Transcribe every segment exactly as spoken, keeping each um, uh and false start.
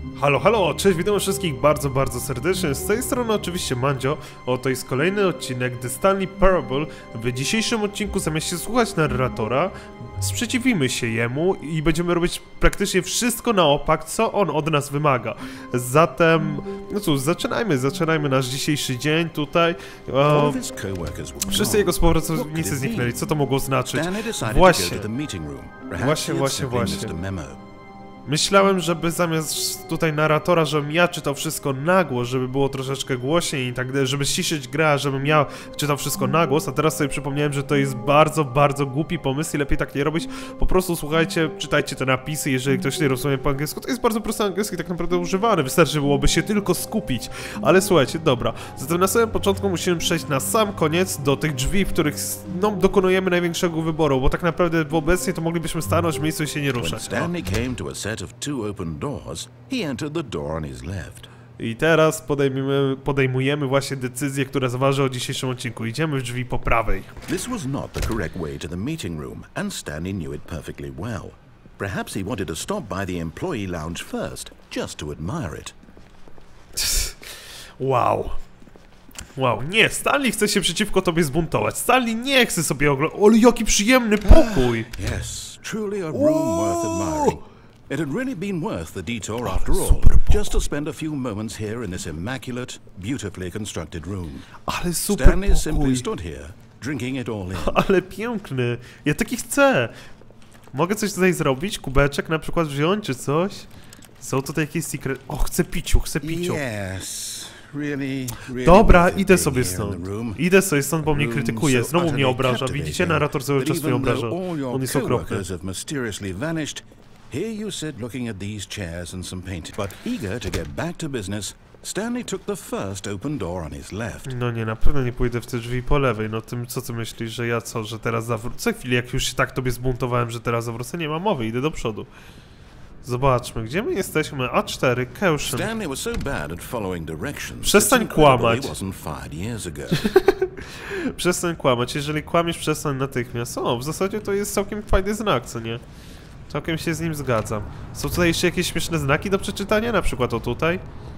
Halo, halo, cześć, witam wszystkich bardzo, bardzo serdecznie. Z tej strony oczywiście Mandzio. Oto jest kolejny odcinek The Stanley Parable. W dzisiejszym odcinku zamiast się słuchać narratora, sprzeciwimy się jemu i będziemy robić praktycznie wszystko na opak, co on od nas wymaga. Zatem, no cóż, zaczynajmy, zaczynajmy nasz dzisiejszy dzień tutaj. O, wszyscy jego współpracownicy zniknęli, co to mogło znaczyć? Właśnie, właśnie, właśnie, właśnie. Myślałem, żeby zamiast tutaj narratora, żebym ja czytał wszystko na głos, żeby było troszeczkę głośniej i tak dalej, żeby ściszyć grę, żebym ja czytał wszystko na głos, a teraz sobie przypomniałem, że to jest bardzo, bardzo głupi pomysł i lepiej tak nie robić. Po prostu słuchajcie, czytajcie te napisy, jeżeli ktoś nie rozumie po angielsku, to jest bardzo prosty angielski tak naprawdę używany, wystarczy byłoby się tylko skupić. Ale słuchajcie, dobra, zatem na samym początku musimy przejść na sam koniec do tych drzwi, w których no, dokonujemy największego wyboru, bo tak naprawdę obecnie to moglibyśmy stanąć w miejscu i się nie ruszać. No. Of two open doors, he entered the door on his left. I teraz podejmujemy, podejmujemy właśnie decyzję, która zaważy o dzisiejszym odcinku. Idziemy w drzwi po prawej. This was not the correct way to the meeting room, and Stanley knew it perfectly well. Perhaps he wanted to stop by the employee lounge first, just to admire it. Wow. Wow, nie, Stanley chce się przeciwko tobie zbuntować. Stanley nie chce sobie oglądać. Ale jaki przyjemny pokój! Yes, truly a room worth admiring. It had really been worth the detour after all, just to spend a few moments here in this immaculate, beautifully constructed room. Ale super Stanley simply pokój. stood here, drinking it all in. Ale piękny. Ja taki chcę. Mogę coś tutaj zrobić? Kubeczek na przykład wziąć, czy coś? Są tutaj jakieś secret... O, chcę piciu, chcę piciu. Yes, really, really Dobra, idę sobie stąd. Idę sobie stąd, bo mnie krytykuje. Znowu mnie obraża. Widzicie, narrator cały czas mnie obraża. On jest okropny. Here you sit looking at these chairs and some paint. But eager to get back to business, Stanley took the first open door on his left. No nie, na pewno nie pójdę w te drzwi po lewej. No tym, co ty myślisz, że ja co, że teraz zawrócę? Chwilę, jak już się tak tobie zbuntowałem, że teraz zawrócę, nie ma mowy, idę do przodu. Zobaczmy, gdzie my jesteśmy? A cztery, Keuszyn. Stanley was so bad at following directions. Przestań kłamać. years ago. Przestań kłamać, jeżeli kłamiesz, przestań natychmiast. O, w zasadzie to jest całkiem fajny znak, co nie? Całkiem się z nim zgadzam. Są tutaj jeszcze jakieś śmieszne znaki do przeczytania? Na przykład o tutaj.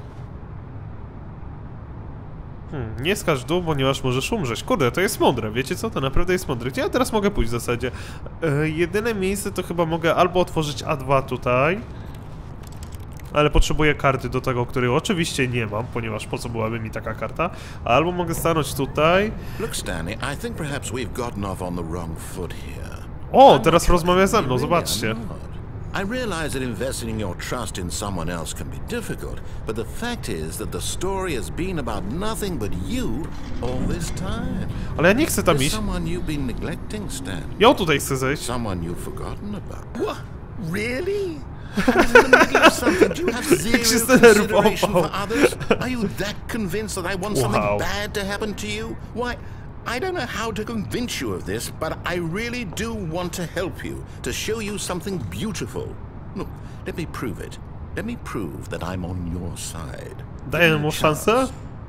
Hmm, nie skacz w dół, ponieważ możesz umrzeć. Kurde, to jest mądre, wiecie co? To naprawdę jest mądre. Gdzie ja teraz mogę pójść w zasadzie? E, jedyne miejsce to chyba mogę albo otworzyć A dwa tutaj. Ale potrzebuję karty do tego, której oczywiście nie mam, ponieważ po co byłaby mi taka karta? Albo mogę stanąć tutaj. Look, Stanley, I think perhaps we've gotten off on the wrong foot here. O, teraz rozmawia ze mną, zobaczcie. I realize that investing your trust in someone else can be difficult, but the fact is that the story has been about nothing but you all this time. Ale ja nie chcę tam iść. Someone you've been neglecting, Stan. Ja tutaj chcę zejść. Someone you've forgotten about. What? Really? I was in the middle of something. Do you have zero consideration for others? Are you that convinced that I want something bad to happen to you? Why? I don't know how to convince you of this, but I really do want to help you, to show you something beautiful. Look, let me prove it. Let me prove that I'm on your side. Daję mu szansę?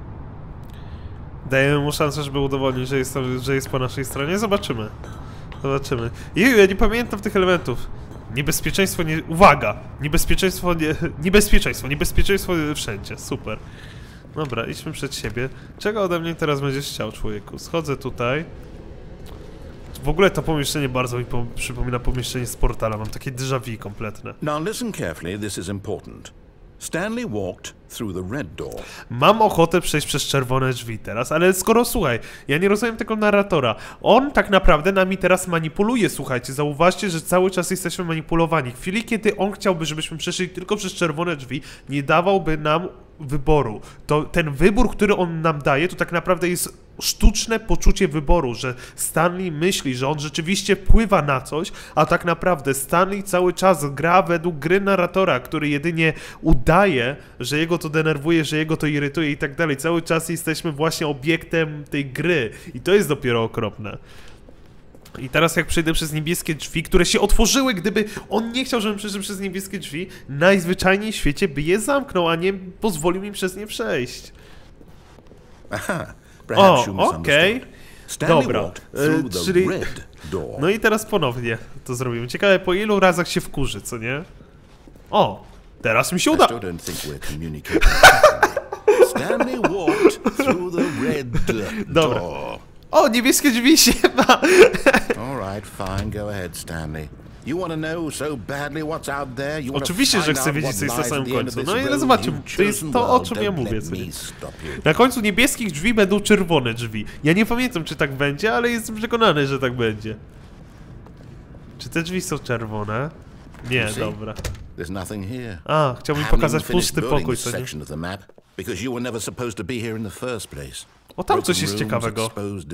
Daję mu szansę, żeby udowodnić, że jest, że jest po naszej stronie. Zobaczymy. Zobaczymy. Jeju, ja nie pamiętam tych elementów. Niebezpieczeństwo nie... Uwaga! Niebezpieczeństwo nie... Niebezpieczeństwo, niebezpieczeństwo wszędzie. Super. Dobra, idźmy przed siebie. Czego ode mnie teraz będziesz chciał, człowieku? Schodzę tutaj. W ogóle to pomieszczenie bardzo mi po przypomina pomieszczenie z Portala. Mam takie déjà vu kompletne. Now listen carefully, this is important. Stanley walked through the red door. Mam ochotę przejść przez czerwone drzwi teraz, ale skoro, słuchaj, ja nie rozumiem tego narratora. On tak naprawdę nami teraz manipuluje, słuchajcie. Zauważcie, że cały czas jesteśmy manipulowani. W chwili, kiedy on chciałby, żebyśmy przeszli tylko przez czerwone drzwi, nie dawałby nam wyboru. To ten wybór, który on nam daje, to tak naprawdę jest sztuczne poczucie wyboru, że Stanley myśli, że on rzeczywiście wpływa na coś, a tak naprawdę Stanley cały czas gra według gry narratora, który jedynie udaje, że jego to denerwuje, że jego to irytuje i tak dalej. Cały czas jesteśmy właśnie obiektem tej gry i to jest dopiero okropne. I teraz jak przejdę przez niebieskie drzwi, które się otworzyły, gdyby on nie chciał, żebym przeszedł przez niebieskie drzwi, najzwyczajniej w świecie by je zamknął, a nie pozwolił mi przez nie przejść. Aha, o, okej. Okay. Dobra, e, czyli... No i teraz ponownie to zrobimy. Ciekawe, po ilu razach się wkurzy, co nie? O, Teraz mi się uda. Stanley walked through the red Dobra. door. O, niebieskie drzwi się ma. All right, fine, go ahead, Stanley. You want to know so badly what's out there? You Oczywiście, że chcę wiedzieć, co jest na samym końcu. No i zobaczmy, to jest to, o czym ja mówię sobie. Na końcu niebieskich drzwi będą czerwone drzwi. Ja nie pamiętam, czy tak będzie, ale jestem przekonany, że tak będzie. Czy te drzwi są czerwone? Nie, dobra. A, chciałbym pokazać pusty pokój, co nie? O, tam coś jest ciekawego.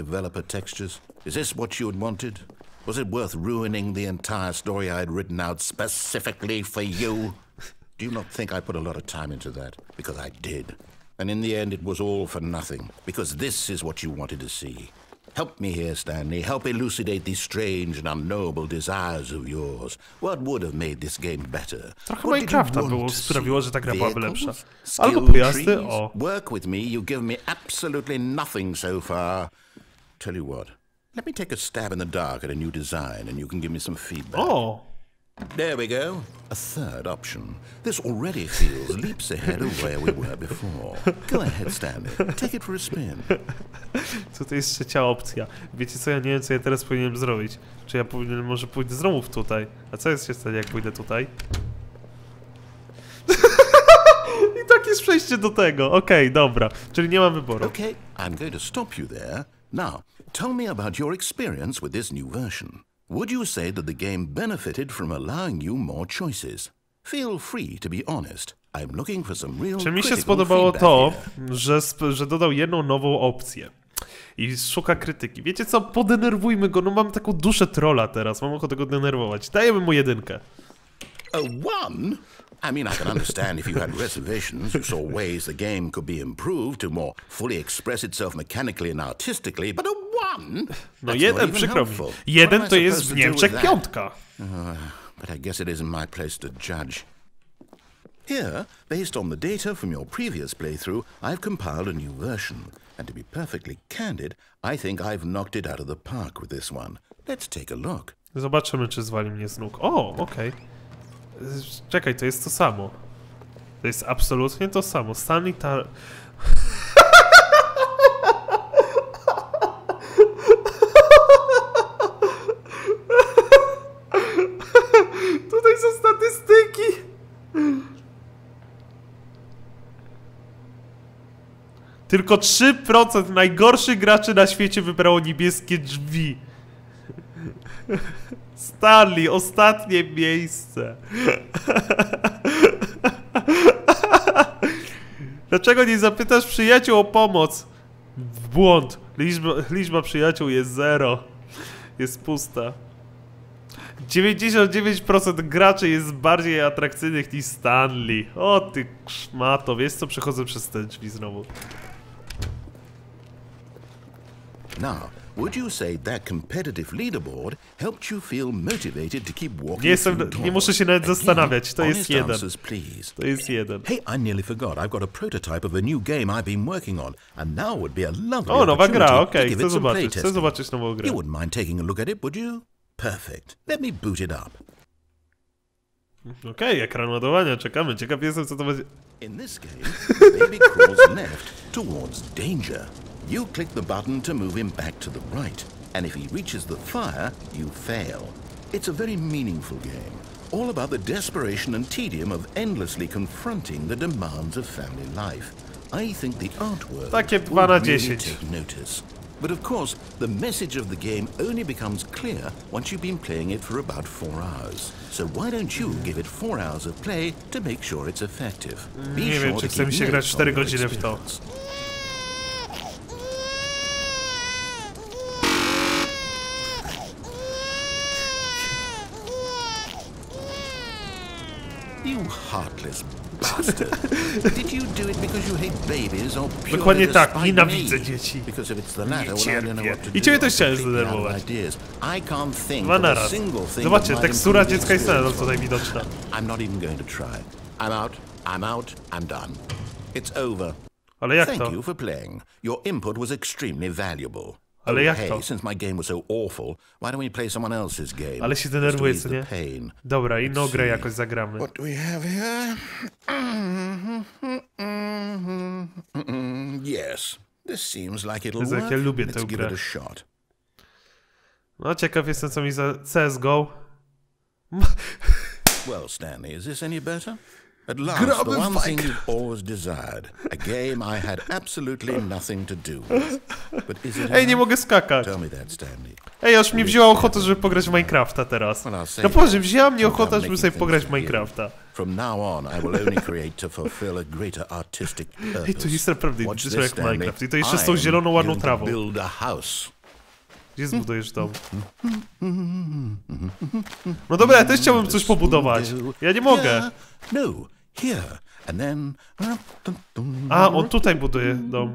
Was it worth ruining the entire story I had written out specifically for you? Do you not think I put a lot of time into that? Because I did. And in the end it was all for nothing. Because this is what you wanted to see. Help me here, Stanley. Help elucidate these strange and unknowable desires of yours. What would have made this game better? Trochę Minecrafta było, sprawiło, że ta gra byłaby lepsza. Albo pojazdy, o. Work with me, you give me absolutely nothing so far. Tell you what. Let me take a stab in the dark at a new design and you can give me some feedback. Oh. There we go. A third option. This already feels leaps ahead of where we were before. Go ahead, Stanley. Take it for a spin. Co to jest trzecia opcja? Wiecie co, ja nie wiem, co ja teraz powinienem zrobić. Czy ja powinien, może pójdę znowu tutaj? A co jest się stanie, jak pójdę tutaj? I tak jest przejście do tego. Okej, okay, dobra. Czyli nie mam wyboru. Okay, I'm going to stop you there. Now, tell me about your experience with this new version. Would you say that the game benefited from allowing you more choices? Feel free to be honest. I'm looking for some real. Czy mi się spodobało to, że, że dodał jedną nową opcję i szuka krytyki. Wiecie co? Podenerwujmy go, no mam taką duszę trolla teraz, mam ochotę go denerwować. Dajemy mu jedynkę. A one? I mean, I can understand if you had reservations, you saw ways the game could be improved to more fully express itself mechanically and artistically, but a one? No jeden, przykro mi. Jeden to jest w Niemczech piątka. Uh, but I guess it isn't my place to judge. Here, based on the data from your previous playthrough, I've compiled a new version. And to be perfectly candid, I think I've knocked it out of the park with this one. Let's take a look. Zobaczymy, czy zwali mnie z nóg. O, okej. Okay. Czekaj, to jest to samo. To jest absolutnie to samo. Stanley Tar... Tutaj są statystyki. Tylko trzy procent najgorszych graczy na świecie wybrało niebieskie drzwi. Stanley, ostatnie miejsce. Dlaczego nie zapytasz przyjaciół o pomoc? W błąd. Liczba, liczba przyjaciół jest zero. Jest pusta. dziewięćdziesiąt dziewięć procent graczy jest bardziej atrakcyjnych niż Stanley. O ty szmato, wiesz co? Przechodzę przez te drzwi znowu. Now, would you say that competitive leaderboard helped you feel motivated to keep walking? Nie jestem, nie muszę się nawet zastanawiać. To jest jeden. To jest jeden. Hey, I nearly forgot. I've got a prototype of a new game I've been working on, and now would be a lovely O, nowa gra, okej, okay. chcę zobaczyć. Chcę zobaczyć nową grę. You wouldn't mind taking a look at it, would you? Perfect. Let me boot it up. Okej, okay, ekran ładowania, czekamy. Ciekaw jestem, co to będzie. In this game, the baby crawls left towards danger. You click the button to move him back to the right, and if he reaches the fire, you fail. It's a very meaningful game, all about the desperation and tedium of endlessly confronting the demands of family life. I think the artwork Takie dwa na dziesięć. Really take notice. But of course, the message of the game only becomes clear once you've been playing it for about four hours. So why don't you give it four hours of play to make sure it's effective? Be Nie sure wiem, czy chce mi się grać cztery godziny w to. You heartless bastard. Did you do it because you hate babies or purely Dokładnie tak, despite nienawidzę me? dzieci. Because if it's the latter, Nie well, I don't know what to cierpię. I do. ciebie też I'm chciałem completely out of zdenerwować. ideas. I can't think Dwa of a naraz. single thing Zobaczcie, that might tekstura improve the dziecka jest nadal experience. tutaj widoczna. I'm not even going to try. I'm out, I'm out, I'm done. It's over. Ale jak Thank to? you for playing. Your input was extremely valuable. Ale jak to? Hey, since my game was so awful, why don't we play someone else's game? Ale się denerwuje, co nie? Dobra, inną grę jakoś zagramy. What do we have here? Yes, this seems like it'll work. Ja lubię tę Let's give grę. it a shot. No ciekaw jestem, co mi za C S G O. Well, Stanley, is this any better? At last, the one thing you've always desired. A game I had absolutely nothing to do with. But is it Ej, nie mogę skakać. Tell me that, Stanley. Ej, aż mi wzięła ochotę, żeby pograć w Minecrafta teraz. No Boże, wzięła mnie ochotę, żeby sobie pograć w Minecrafta. From now on, I will only create to fulfill a greater artistic purpose. Ej, to jest naprawdę identycznie jak Minecraft. I to jeszcze z tą zieloną, ładną trawą. Build a house. Gdzie zbudujesz dom? No dobra, ja też chciałbym coś pobudować. Ja nie mogę. No, here, and then... A, on tutaj buduje dom.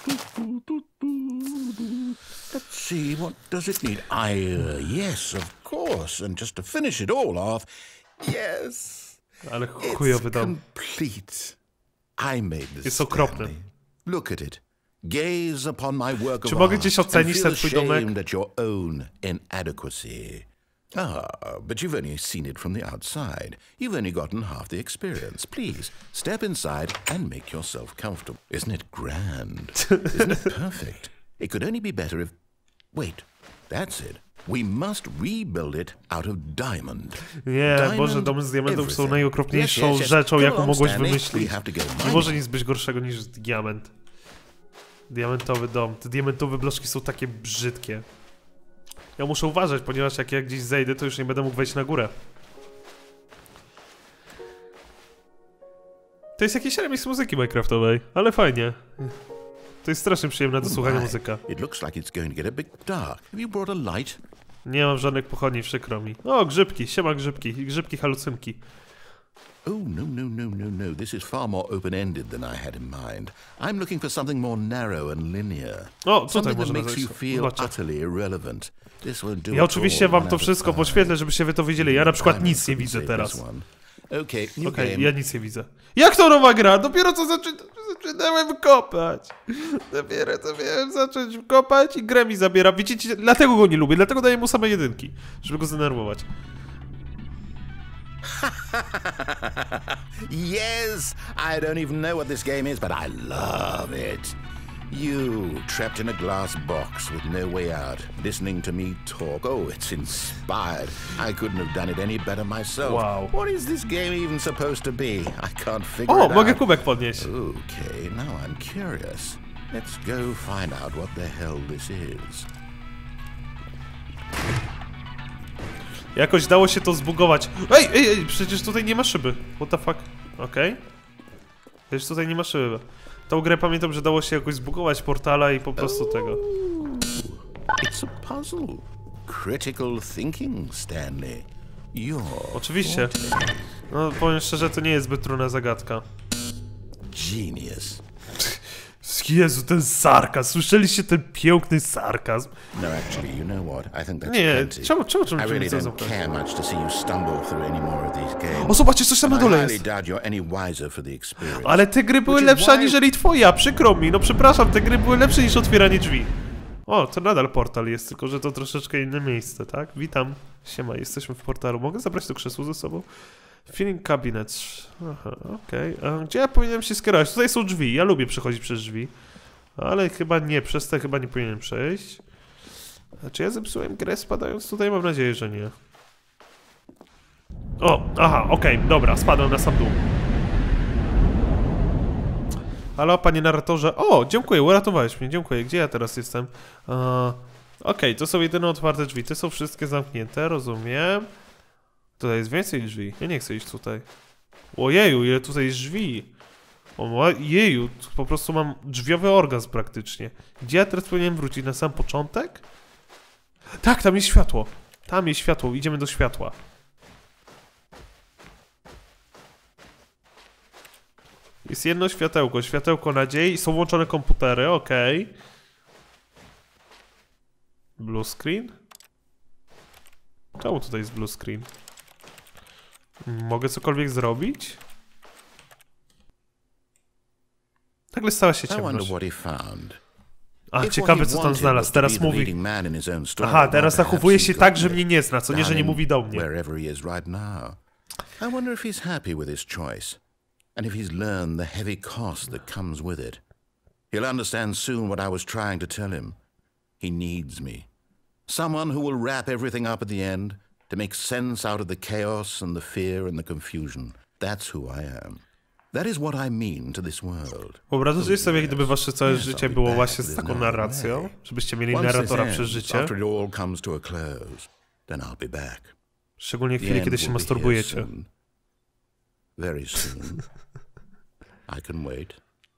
Let's see, what does it need? I, uh, yes, of course, and just to finish it all off, yes. Ale chujowy dom. Complete. I made this. Jest okropny. Look at it. Gaze upon my work of Czy mogę art gdzieś and ocenić feel ten twój domek? ashamed at your own inadequacy. Ah, but you've only seen it from the outside. You've only gotten half the experience. Please, step inside and make yourself comfortable. Isn't it grand? Isn't it perfect? It could only be better if... Wait, that's it. We must rebuild it out of diamond. Nie, Diamond Boże, domy z diamentów są everything. najokropniejszą Yes, yes, yes. rzeczą, Come jaką along, mogłeś Stanley. wymyślić. We have to go Nie mining. może nic być gorszego niż diament. Diamentowy dom. Te diamentowe bloczki są takie brzydkie. Ja muszę uważać, ponieważ jak ja gdzieś zejdę, to już nie będę mógł wejść na górę. To jest jakiś remix muzyki minecraftowej, ale fajnie. To jest strasznie przyjemna do słuchania muzyka. It looks like it's going to get a bit dark. Have you brought a light? Nie mam żadnych pochodni, przykro mi. O, grzybki, siema grzybki, grzybki halucynki. Oh, no, no, no, no, no. This is far more open-ended than I had in mind. I'm looking for something more narrow and linear. O, tutaj Something that można makes you zejść. feel Zobaczcie. utterly irrelevant. This won't do Ja at oczywiście all wam one to at a wszystko time. poświetlę, żebyście wy to widzieli. Ja na przykład Diamond nic nie couldn't widzę save teraz. this one. Okay, new Okej, game. ja nic nie widzę. Jak to nowa gra? Dopiero co zaczy... zaczynałem kopać. Dopiero co miałem zacząć kopać i grę mi zabiera. Widzicie, dlatego go nie lubię, dlatego daję mu same jedynki, żeby go zdenerwować. Yes! I don't even know what this game is, but I love it. You, trapped in a glass box with no way out, listening to me talk. Oh, it's inspired. I couldn't have done it any better myself. Wow. What is this game even supposed to be? I can't figure O, it mogę out. kubek podnieść. Okay, now I'm curious. Let's go find out what the hell this is. Jakoś dało się to zbugować. Ej, ej, ej, przecież tutaj nie ma szyby. What the fuck? Okej. Okay. Przecież tutaj nie ma szyby. Tą grę pamiętam, że dało się jakoś zbugować portala i po prostu tego. It's a puzzle. Critical thinking, Stanley. You're Oczywiście. No, powiem szczerze, to nie jest zbyt trudna zagadka. genius. Jezu, ten sarkazm. Słyszeliście ten piękny sarkazm? No, actually, you know what? I think that's Nie, plenty. czemu, czemu, czemu, I really czemu don't care much to see you stumble through any more of these games. O, zobaczcie, coś tam na And I dole highly jest. doubt you're any wiser for the experience. Ale te gry były Which is lepsze why- aniżeli twoja, przykro mi. No przepraszam, te gry były lepsze niż otwieranie drzwi. O, to nadal portal jest, tylko że to troszeczkę inne miejsce, tak? Witam. Siema, jesteśmy w portalu. Mogę zabrać to krzesło ze sobą? Filling cabinet. Aha, okej. Okay. Gdzie ja powinienem się skierować? Tutaj są drzwi. Ja lubię przechodzić przez drzwi. Ale chyba nie, przez te chyba nie powinienem przejść. A czy ja zepsułem grę spadając tutaj? Mam nadzieję, że nie. O, aha, okej, okay, dobra, spadłem na sam dół. Halo, panie narratorze. O, dziękuję, uratowałeś mnie, dziękuję. Gdzie ja teraz jestem? Uh, okej, okay, to są jedyne otwarte drzwi. Te są wszystkie zamknięte, rozumiem. Tutaj jest więcej drzwi. Ja nie chcę iść tutaj. Ojeju, ile tutaj jest drzwi. O, jeju, po prostu mam drzwiowy orgazm praktycznie. Gdzie ja teraz powinienem wrócić? Na sam początek? Tak, tam jest światło. Tam jest światło, idziemy do światła. Jest jedno światełko, światełko nadziei. Są włączone komputery, okej. Okay. Blue screen? Czemu tutaj jest blue screen? Mogę cokolwiek zrobić? Nagle stała się I wonder ciemność. what he found. A, ciekawe co tam znalazł. Teraz mówi... Aha, teraz zachowuje się tak, że mnie nie zna, co nie, że nie mówi do mnie. I wonder if he's happy with his choice, and if he's learned the heavy cost that comes with it. He'll understand soon what I was trying to tell him. He needs me. Someone who will wrap everything up at the end, to make sense out of the chaos and the fear and the confusion. That's who I am. That is what I mean to this world. Wyobraźcie sobie, gdyby wasze całe życie było właśnie z taką narracją, żebyście mieli narratora przez życie. Szczególnie w chwili, kiedy się masturbujecie. Very soon. I can wait.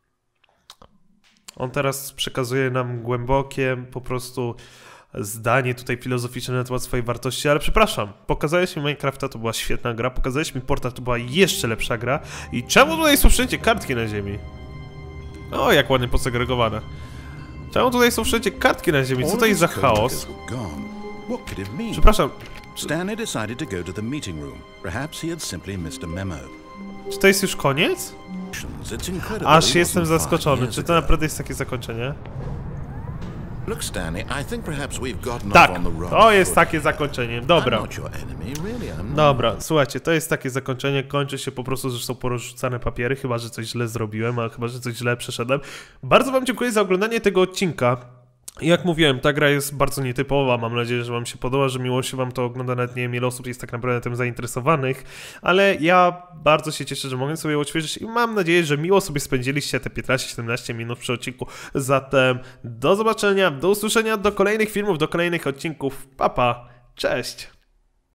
On teraz przekazuje nam głębokie po prostu zdanie tutaj filozoficzne na temat swojej wartości, ale przepraszam, pokazałeś mi Minecrafta, to była świetna gra, pokazałeś mi Portal, to była jeszcze lepsza gra i czemu tutaj są wszędzie kartki na ziemi? O, jak ładnie posegregowane. Czemu tutaj są wszędzie kartki na ziemi? Co to jest za chaos? Przepraszam. Stanley decided to go to the meeting room. Perhaps he had simply missed a memo. Czy to jest już koniec? Aż jestem zaskoczony. Czy to naprawdę jest takie zakończenie? Look, Stanley, I think perhaps we've gotten tak, off on the wrong to jest takie zakończenie. Dobra. Really, Dobra, słuchajcie, to jest takie zakończenie. Kończy się po prostu, że są porozrzucane papiery, chyba że coś źle zrobiłem, a chyba że coś źle przeszedłem. Bardzo wam dziękuję za oglądanie tego odcinka. Jak mówiłem, ta gra jest bardzo nietypowa, mam nadzieję, że wam się podoba, że miło się wam to ogląda, nawet nie wiem ile osób jest tak naprawdę tym zainteresowanych, ale ja bardzo się cieszę, że mogę sobie odświeżyć i mam nadzieję, że miło sobie spędziliście te piętnaście siedemnaście minut przy odcinku. Zatem do zobaczenia, do usłyszenia, do kolejnych filmów, do kolejnych odcinków, pa pa, cześć!